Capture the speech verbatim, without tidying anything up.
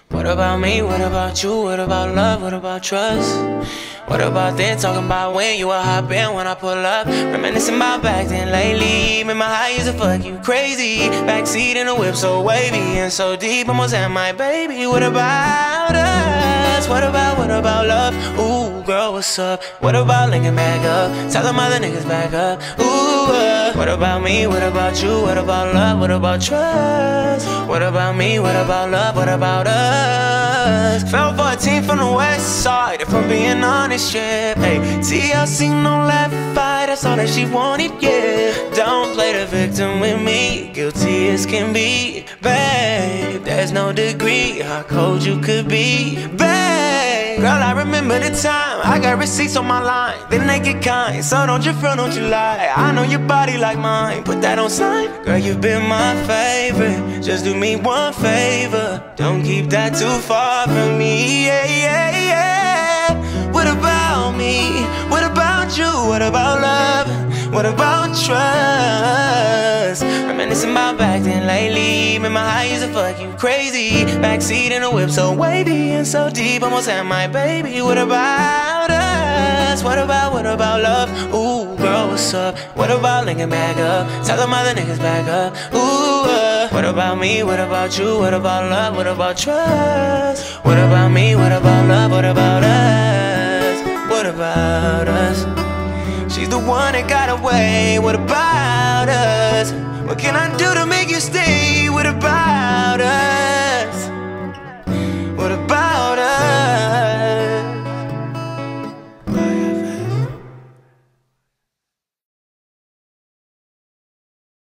What about me? What about you? What about love? What about trust? What about then? Talking about when you were hopping when I pull up. Reminiscing about back then lately. Remember how I used to fuck you crazy. Backseat in a whip so wavy and so deep, almost had my baby. What about us? What about, what about love? Ooh, girl, what's up? What about linking back up? Tell them other niggas back up. Ooh, uh, what about me? What about you? What about love? What about trust? What about me? What about love? What about us? Fell fourteen from the west side, if I'm being honest, yeah. Hey, T L C, no left fight, that's all that she wanted, yeah. Don't play the victim with me, guilty as can be. Babe, there's no degree how cold you could be. Babe, girl, I remember the time I got receipts on my line, then they get kind. So don't you front, don't you lie, I know your body like mine, put that on sign. Girl, you've been my favorite, just do me one favor, don't keep that too far from me, yeah, yeah, yeah. What about me? What about you? What about love? What about trust? Reminiscing about back then lately. Remember how I used to fuck you crazy. Backseat in a whip so wavy and so deep, almost had my baby. What about us? What about, what about love? Ooh, girl, what's up? What about linking back up? Tell them other niggas back up. Ooh, uh, what about me? What about you? What about love? What about trust? What about me? What about love? What about us? What about us? She's the one that got away. What about us? What can I do to make